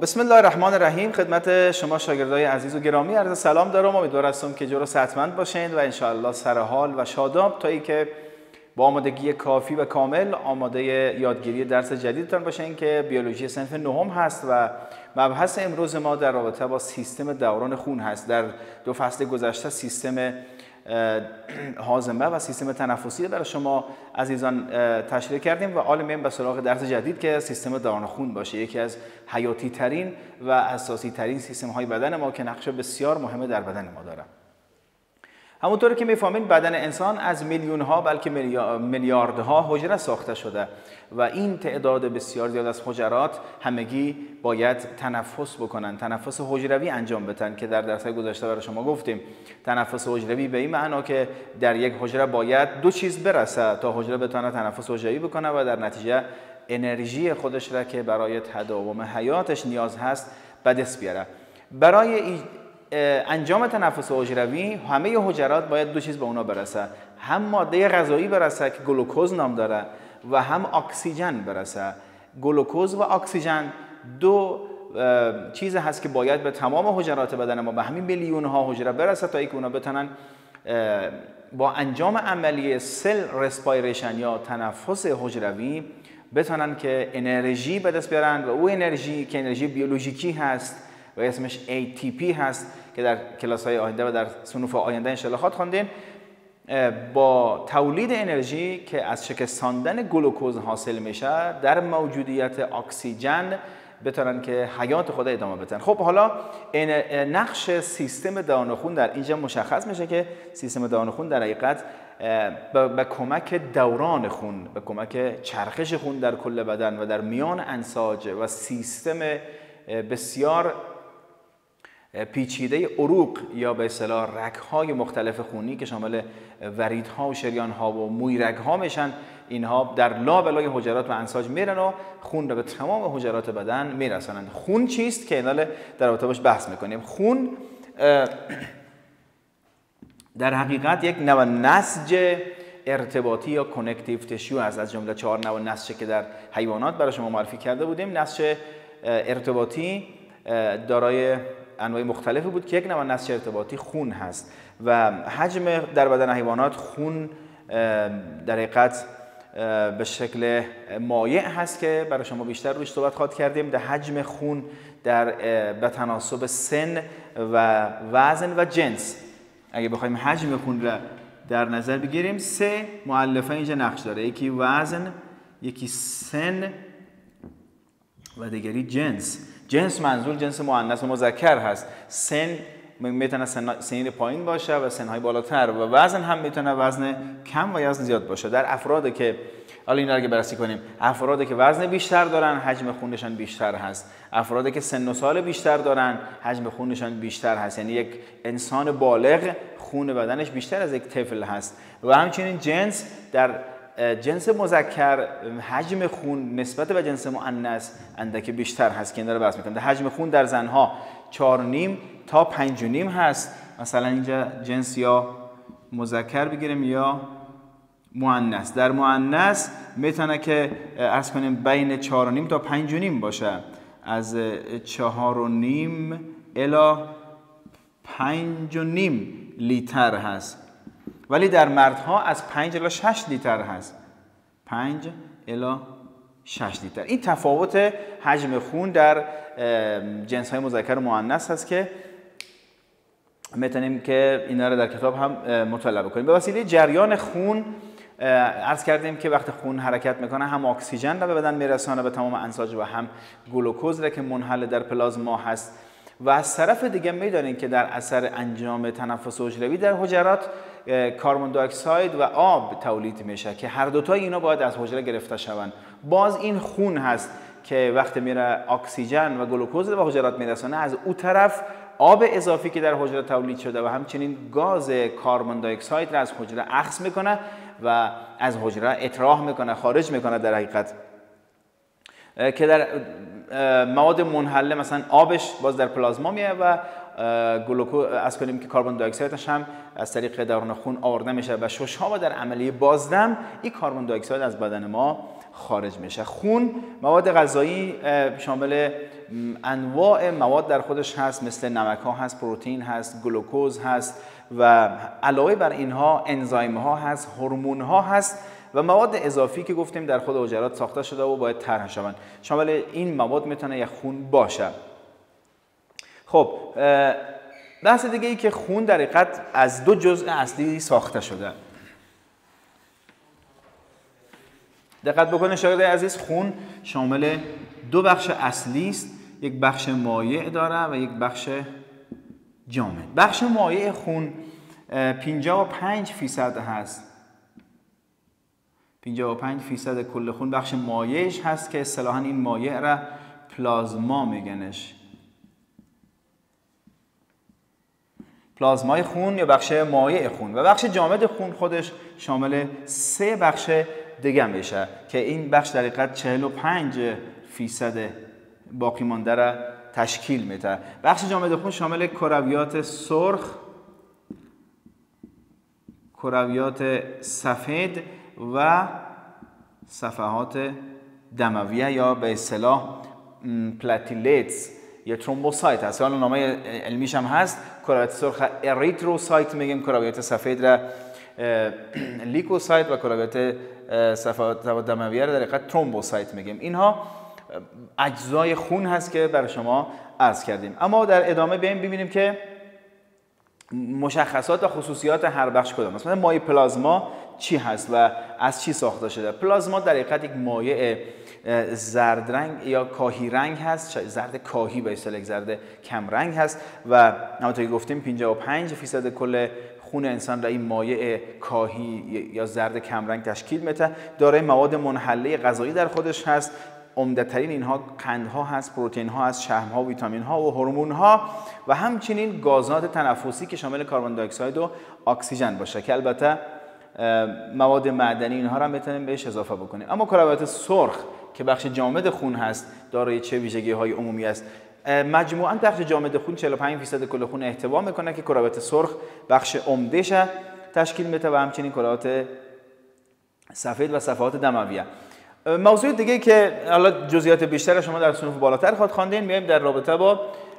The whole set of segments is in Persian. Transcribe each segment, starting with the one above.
بسم الله الرحمن الرحیم. خدمت شما شاگردای عزیز و گرامی عرض سلام دارم. امیدوار هستم که جور و صحتمند باشین و انشاءالله سر حال و شاداب تا اینکه با آمادگی کافی و کامل آماده یادگیری درس جدیدتان باشین که بیولوژی صنف نهم هست و مبحث امروز ما در رابطه با سیستم دوران خون هست. در دو فصل گذشته سیستم هاضمه و سیستم تنفسی برای شما عزیزان تشریح کردیم و حالا میایم به سراغ درس جدید که سیستم دوران خون باشه، یکی از حیاتی ترین و اساسی ترین سیستم های بدن ما که نقش بسیار مهمه در بدن ما داره. همونطور که میفهمین بدن انسان از میلیون ها بلکه میلیاردها حجره ساخته شده و این تعداد بسیار زیاد از حجرات همگی باید تنفس بکنن، تنفس حجروی انجام بدن که در درس‌های گذشته برای شما گفتیم. تنفس حجروی به این معنا که در یک حجره باید دو چیز برسه تا حجره بتونه تنفس حجروی بکنه و در نتیجه انرژی خودش را که برای تداوم حیاتش نیاز هست به دست بیاره. برای انجام تنفس حجروی همه حجرات باید دو چیز به اونا برسه، هم ماده غذایی برسه که گلوکوز نام داره و هم اکسیژن برسه. گلوکوز و اکسیژن دو چیز هست که باید به تمام حجرات بدن ما، به همین میلیون ها حجره برسه تا اینکه اونا بتونن با انجام عملیه سل رسپایریشن یا تنفس حجروی بتونن که انرژی به دست بیارن و او انرژی که انرژی بیولوژیکی هست و اسمش ATP هست که در کلاس‌های آینده و در صنوف آینده انشاءالله خواندین، با تولید انرژی که از شکستاندن گلوکوز حاصل میشه در موجودیت اکسیژن بتونن که حیات خود ادامه بدن. خب حالا نقش سیستم دوران خون در اینجا مشخص میشه که سیستم دوران خون در حقیقت به کمک دوران خون، به کمک چرخش خون در کل بدن و در میان انساج و سیستم بسیار پیچیده عروق یا به اصطلاح رگ‌های مختلف خونی که شامل وریدها و شریان‌ها و موی رگ‌ها میشن، اینها در لابلای حجرات و انساج میرن و خون رو به تمام حجرات بدن میرسانند. خون چیست که اینا در رابطه باش بحث میکنیم. خون در حقیقت یک نوع نسج ارتباطی یا کانکتیو تیشو هست، از جمله 4 نوع نسج که در حیوانات برای شما معرفی کرده بودیم. نسج ارتباطی دارای انواع مختلفی بود که یک نوع نسج ارتباطی خون هست و حجم در بدن حیوانات خون در حقیقت به شکل مایع هست که برای شما بیشتر روش صحبت خواهد کردیم. در حجم خون به تناسب سن و وزن و جنس. اگه بخوایم حجم خون را در نظر بگیریم، 3 مؤلفه اینجا نقش داره، یکی وزن، یکی سن و دیگری جنس. جنس منظور جنس مؤنث و مذکر هست. سن میتونه سنین پایین باشه و سنهای بالاتر و وزن هم میتونه وزن کم و وزن زیاد باشه. در افرادی که حالا اینا رو بررسی کنیم، افرادی که وزن بیشتر دارن حجم خونشان بیشتر هست، افرادی که سن و سال بیشتر دارن حجم خونشان بیشتر هست، یعنی یک انسان بالغ خون بدنش بیشتر از یک طفل هست. و همچنین جنس، در جنس مذکر حجم خون نسبت به جنس مؤنث اندکی بیشتر هست که این رو بحث می‌کنم. در حجم خون در زنها 4.5 تا 5.5 هست. مثلا اینجا جنس یا مذکر بگیریم یا مؤنث. در مؤنث میتونه که عرض کنیم بین 4.5 تا 5.5 باشه، از 4.5 الی 5.5 لیتر هست. ولی در مردها از 5 الی 6 لیتر هست. 5 الی 6 لیتر. این تفاوت حجم خون در جنس های مذکر و مؤنث هست که میتونیم که اینا رو در کتاب هم مطالعه بکنیم. به وسیله جریان خون عرض کردیم که وقتی خون حرکت میکنه هم اکسیژن رو به بدن میرسانه به تمام انساج و هم گلوکوز را که منحل در پلازما هست. و از طرف دیگه میدانیم که در اثر انجام تنفس حجروی در حجرات کربن دی اکساید و آب تولید میشه که هر دوتا اینا باید از حجره گرفته شوند. باز این خون هست که وقتی میره اکسیژن و گلوکوز رو به حجرات میرسونه، از اون طرف آب اضافی که در حجره تولید شده و همچنین گاز کربن دی اکساید را از حجره اخذ میکنه و از حجره اطراح میکنه، خارج میکنه در حقیقت، که در مواد منحله مثلا آبش باز در پلازما میاد و گلوکوز از کنیم که کربن دی اکسایدش هم از طریق دوران خون آورده میشه و شش‌ها و در عملیه بازدم این کربن دی اکساید از بدن ما خارج میشه. خون مواد غذایی شامل انواع مواد در خودش هست، مثل نمک ها هست، پروتئین هست، گلوکوز هست و علاوه بر اینها انزایم ها هست، هورمون ها هست و مواد اضافی که گفتیم در خود حجرات ساخته شده و باید طرح شوند. شامل این مواد میتونه یک خون باشه. خب بحث دیگه ای که خون در حقیقت از دو جزء اصلی ساخته شده. دقت بکنید شاگردای عزیز، خون شامل دو بخش اصلی است، یک بخش مایع داره و یک بخش جامد. بخش مایع خون 55% هست. 55% کل خون بخش مایعش هست که اصطلاحاً این مایع را پلازما میگنش. پلازمای خون یا بخش مایع خون. و بخش جامد خون خودش شامل 3 بخش دیگه میشه که این بخش در حقیقت 45% باقی مانده را تشکیل میده. بخش جامد خون شامل کرویات سرخ، کرویات سفید و صفحات دمویه یا به اصطلاح پلاتیلیتس یا ترومبوسایت هست. حالا نامه علمیش هم هست. کرویات سرخ اریتروسایت میگیم، کرویات سفید را لیکوسایت و کرویات صفحات دمویه را در حقیقت ترومبوسایت میگیم. اینها اجزای خون هست که برای شما عرض کردیم. اما در ادامه ببینیم که مشخصات و خصوصیات هر بخش کدام است. مثلا مایع پلازما چی هست و از چی ساخته شده؟ پلازما در حقیقت یک مایع زرد رنگ یا کاهی رنگ هست، زرد کاهی به اصطلاح زرد کم رنگ هست و همونطور که گفتیم 55% کل خون انسان را این مایع کاهی یا زرد کم رنگ تشکیل میده. دارای مواد منحله غذایی در خودش هست. عمده‌ترین اینها قندها هست، پروتئین ها هست، شحم ها، ویتامین ها و هورمون ها و همچنین گازات تنفسی که شامل کربن دی اکساید و اکسیژن باشه که البته مواد معدنی اینها را میتونیم بهش اضافه بکنیم. اما کرویات سرخ که بخش جامد خون هست دارای چه ویژگی های عمومی است؟ مجموعاً بخش جامد خون 45% کل خون احتوا میکنه که کرویات سرخ بخش عمده‌اش تشکیل میده و همچنین کرویات سفید و صفحات دمویه. موضوع دیگه که حالا جزئیات بیشتر شما در صنوف بالاتر خواهید خواندین، میایم در رابطه با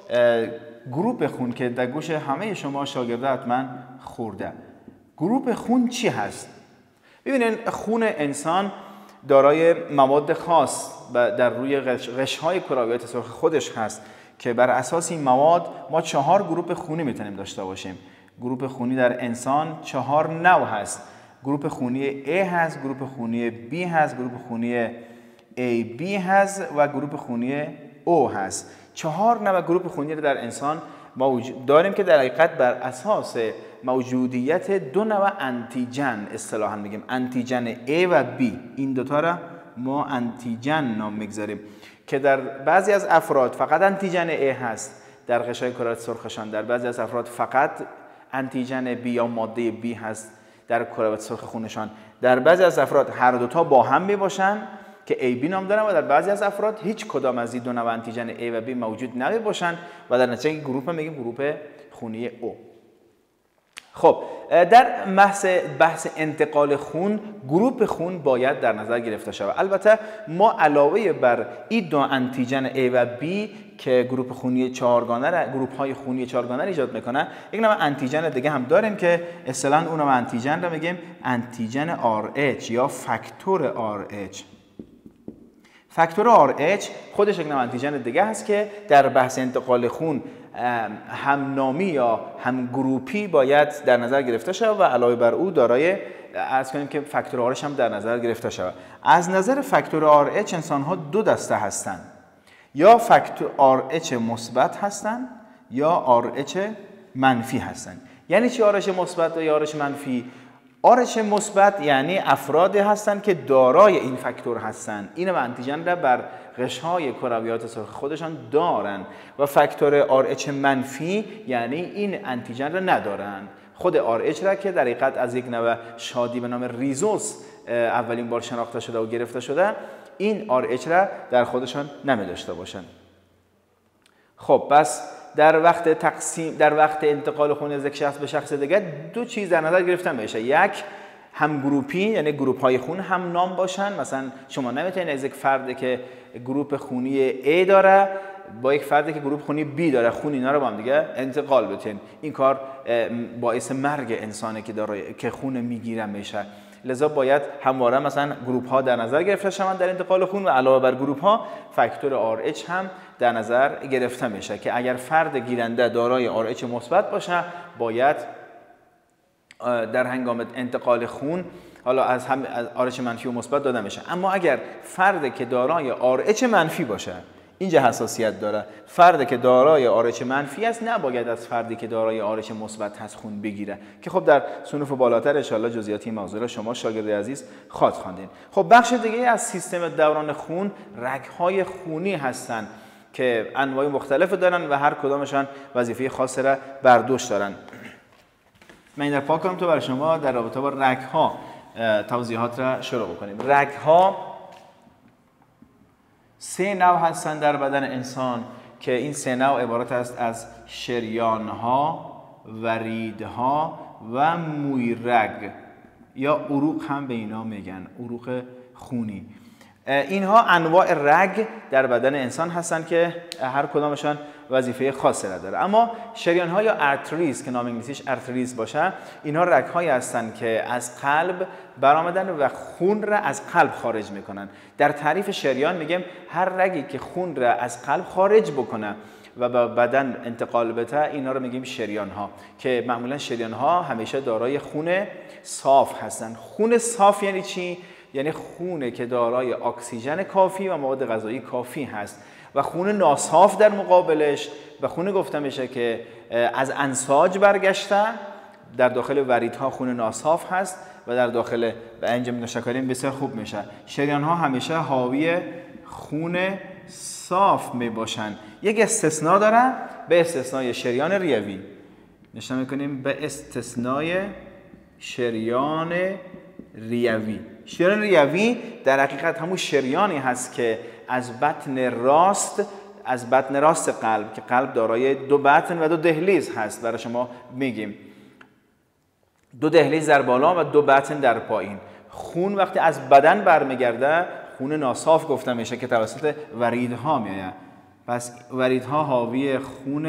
گروپ خون که در گوش همه شما شاگرده حتما خورده. گروپ خون چی هست؟ ببینید خون انسان دارای مواد خاص در روی غش‌های کرویات سرخ خودش هست که بر اساس این مواد ما 4 گروپ خونی میتونیم داشته باشیم. گروپ خونی در انسان 4 نوع هست. گروپ خونی A هست، گروپ خونی B هست، گروپ خونی AB هست و گروپ خونی O هست. 4 نوع گروپ خونی رو در انسان داریم که در حقیقت بر اساس موجودیت 2 نوع انتیجن اصطلاحاً میگیم، انتیجن A و B. این دوتا را ما انتیجن نام میگذاریم که در بعضی از افراد فقط انتیجن A هست در غشای کرویات سرخشان، در بعضی از افراد فقط انتیجن B یا ماده B هست در کرویات سرخ خونشان، در بعضی از افراد هر دوتا با هم می باشن که AB نام دارن و در بعضی از افراد هیچ کدام از این 2 نوع انتیجن A و B موجود نمی باشن و در نتیجه گروپ میگیم گروپ خونی O. خب در بحث انتقال خون، گروپ خون باید در نظر گرفته شود. البته ما علاوه بر این 2 انتیجن A و B که گروپ خونی 4گانه را، گروپ های خونی 4گانه ایجاد میکنه، یک نوع انتیجن دیگه هم داریم که اصطلاحاً اون نوع انتیجن را میگیم انتیجن RH یا فاکتور RH. فاکتور RH خودش یک نوع انتیجن دیگه هست که در بحث انتقال خون هم نامی یا هم گروپی باید در نظر گرفته شود و علاوه بر او دارای عرض کنیم که فاکتور RH هم در نظر گرفته شود. از نظر فاکتور RH انسان ها 2 دسته هستند، یا فاکتور RH مثبت هستند یا RH منفی هستند. یعنی چی RH مثبت و یا RH منفی؟ RH مثبت یعنی افرادی هستند که دارای این فاکتور هستند، این انتیجن را بر غش‌های کرویات سرخ خودشان دارند، و فاکتور RH منفی یعنی این انتیجن را ندارند. خود RH را که در حقیقت از یک نوع شادی به نام ریزوس اولین بار شناخته شده و گرفته شده، این RH را در خودشان نمی داشته باشند. خب پس در وقت انتقال خون از یک شخص به شخص دیگر 2 چیز در نظر گرفته میشه. یک، هم گروپی یعنی گروپ های خون هم نام باشن. مثلا شما نمیتونید از یک فردی که گروپ خونی A داره با یک فردی که گروه خونی بی داره خون اینا رو با هم دیگه انتقال بدین. این کار باعث مرگ انسانه که خون میگیره میشه. لذا باید همواره مثلا گروپ ها در نظر گرفته شوند در انتقال خون و علاوه بر گروپ ها فاکتور RH هم در نظر گرفته میشه که اگر فرد گیرنده دارای RH مثبت باشه باید در هنگام انتقال خون حالا از RH منفی و مثبت داده میشه. اما اگر فردی که دارای RH منفی باشه، اینجا حساسیت داره، فردی که دارای RH منفی است نباید از فردی که دارای RH مثبت هست خون بگیره که خب در صنوف بالاتر ان شاءالله جزئیات این موضوع را شما شاگرد عزیز خواهید خواندین. خب بخش دیگه از سیستم دوران خون رگ‌های خونی هستند که انواع مختلف دارن و هر کدامشان وظیفه خاصی را بر دوش دارن. من این در پاک کنم تو برای شما در رابطه با رگ‌ها توضیحات را شروع بکنیم. رگ‌ها 3 نوع هستند در بدن انسان که این 3 نوع عبارت است از شریان‌ها، وریدها و مویرگ یا عروق هم به اینا میگن، عروق خونی. اینها انواع رگ در بدن انسان هستند که هر کدامشان وظیفه خاصی را داره. اما شریان‌ها یا ارتریز که نام انگلیسیش ارتریز باشه، اینها رگ‌هایی هستند که از قلب برآمدن و خون را از قلب خارج میکنن. در تعریف شریان میگیم هر رگی که خون را از قلب خارج بکنه و به بدن انتقال بده اینا رو میگیم شریان‌ها که معمولا شریان‌ها همیشه دارای خون صاف هستند. خون صاف یعنی چی؟ یعنی خونه که دارای اکسیژن کافی و مواد غذایی کافی هست و خون ناصاف در مقابلش و خون گفته میشه که از انساج برگشته. در داخل وریدها خون ناصاف هست و در داخل انجام نشکارین بسیار خوب میشه. شریان‌ها همیشه حاوی خون صاف می باشن. یک استثناء داره به استثنای شریان ریوی. نشون میکنیم به استثنای شریان ریوی. شریان ریوی در حقیقت همون شریانی هست که از بطن راست قلب که قلب دارای 2 بطن و 2 دهلیز هست برای شما میگیم 2 دهلیز در بالا و 2 بطن در پایین. خون وقتی از بدن برمیگرده خون ناصاف گفته میشه که توسط وریدها میآید. پس وریدها حاوی خون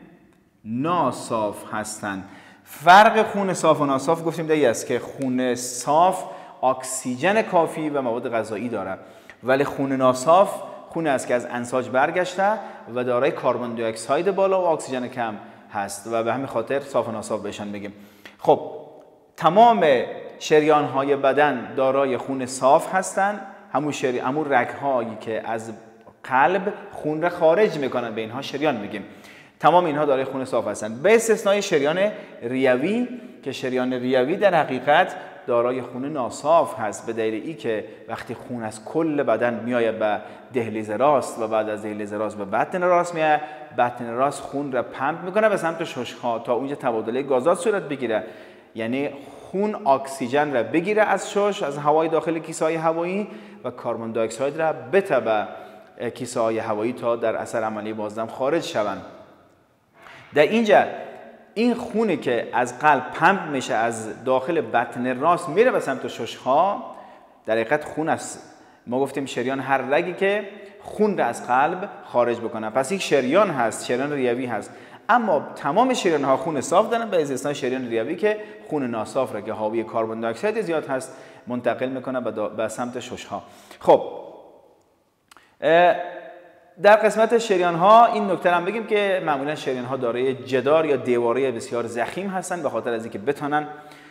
ناصاف هستند. فرق خون صاف و ناصاف گفتیم دیگه است که خون صاف اکسیژن کافی و مواد غذایی داره ولی خون ناصاف خون است که از انساج برگشته و دارای کربن دی اکساید بالا و اکسیژن کم هست و به همین خاطر صاف و ناصاف بهشون بگیم. خب تمام شریان‌های بدن دارای خون صاف هستند. همون رگ‌هایی که از قلب خون را خارج میکنن به اینها شریان میگیم. تمام اینها دارای خون صاف هستند به استثنای شریان ریوی که شریان ریوی در حقیقت دارای خون ناصاف هست به دلیل ای که وقتی خون از کل بدن میآید به دهلیز راست و بعد از دهلیز راست به بطن راست میآید، بطن راست خون را پمپ میکنه به سمت ششها تا اونجا تبادله گازات صورت بگیره. یعنی خون اکسیژن را بگیره از شش، از هوای داخل کیسه های هوایی و کربن دی اکساید را بتابه کیسه های هوایی تا در اثر عملیه بازدم خارج شوند. در اینجا این خونی که از قلب پمپ میشه از داخل بطن راست میره به سمت ششها در حقیقت خون است. ما گفتیم شریان هر رگی که خون را از قلب خارج بکنه. پس یک شریان هست، شریان ریوی هست. اما تمام شریان ها خون صاف دارن به استثنای شریان ریوی که خون ناصاف را که حاوی کربن دی اکساید زیاد هست منتقل میکنه به سمت ششها. خب در قسمت شریان ها این نکته هم بگیم که معمولا شریان ها دارای جدار یا دیواره بسیار ضخیم هستند به خاطر از اینکه بتونن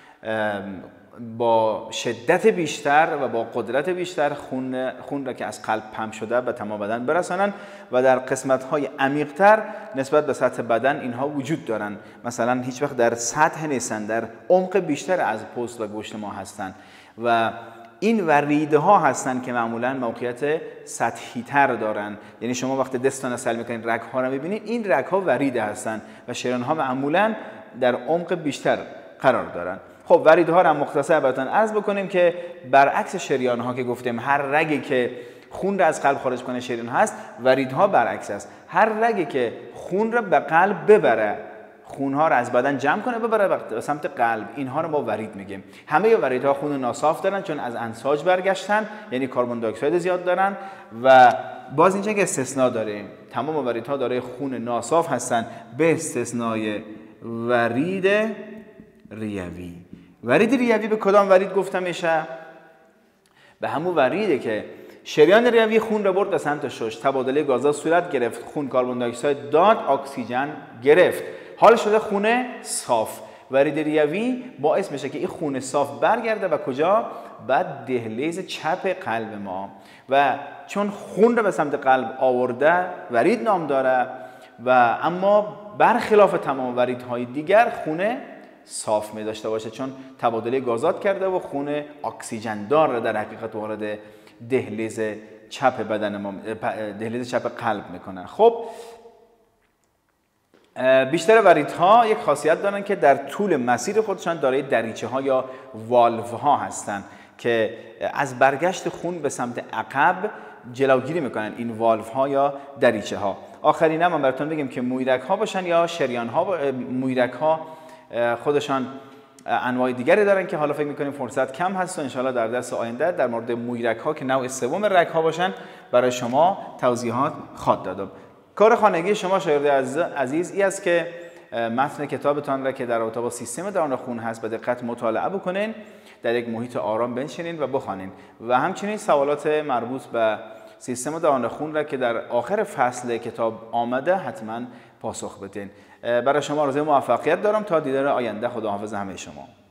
با شدت بیشتر و با قدرت بیشتر خون را که از قلب پمپ شده به تمام بدن برسانن و در قسمت های عمیق تر نسبت به سطح بدن اینها وجود دارن. مثلا هیچ وقت در سطح نیستن، در عمق بیشتر از پوست و گوشت ما هستن و این وریده ها هستن که معمولا موقعیت سطحی تر دارن. یعنی شما وقتی دستان سل میکنید رگ ها رو میبینید این رگ ها وریده هستن و شریان ها معمولا در عمق بیشتر قرار دارن. خب وریده ها رو هم مختصر براتون عرض بکنیم که برعکس شریان ها که گفتیم هر رگی که خون را از قلب خارج کنه شریان هست، وریدها برعکس است. هر رگی که خون را به قلب ببره، خونها را از بدن جمع کنه ببره به سمت قلب، اینها رو ما ورید میگیم. همه وریدها خون ناصاف دارن چون از انساج برگشتن، یعنی کربن دی اکساید زیاد دارن و باز اینجا که استثناء داریم، تمام وریدها دارای خون ناصاف هستن به استثنای ورید ریوی. ورید ریوی به کدام ورید گفته میشه؟ به همون وریده که شریان ریوی خون را برد به سمت شش، تبادله گازها صورت گرفت، خون کربن دی اکساید داد، اکسیژن گرفت، حال شده خون صاف. ورید ریوی باعث میشه که این خون صاف برگرده و کجا؟ بعد دهلیز چپ قلب ما، و چون خون را به سمت قلب آورده ورید نام داره، و اما برخلاف تمام وریدهای دیگر خون صاف می داشته باشه، چون تبادله گازات کرده و خون اکسیژن دار را در حقیقت وارد دهلیز چپ بدن ما، دهلیز چپ قلب میکنه. خب بیشتر وریدها یک خاصیت دارن که در طول مسیر خودشان دارای دریچه ها یا والو ها هستن که از برگشت خون به سمت عقب جلوگیری میکنن این والو ها یا دریچه ها. آخرین هم براتون بگم که مویرک ها باشن یا شریان ها. مویرک ها خودشان انواع دیگری دارن که حالا فکر میکنیم فرصت کم هست و انشالله در درس آینده در مورد مویرک ها که نوع سوم رگ ها باشن برای شما توضیحات خواهد دادم. کار خانگی شما شاگرد عزیز ای است که متن کتابتان را که در رابطه با سیستم دوران خون هست به دقت مطالعه بکنین، در یک محیط آرام بنشینین و بخوانین، و همچنین سوالات مربوط به سیستم دوران خون را که در آخر فصل کتاب آمده حتما پاسخ بدین. برای شما آرزوی موفقیت دارم تا دیدار آینده. خداحافظ همه شما.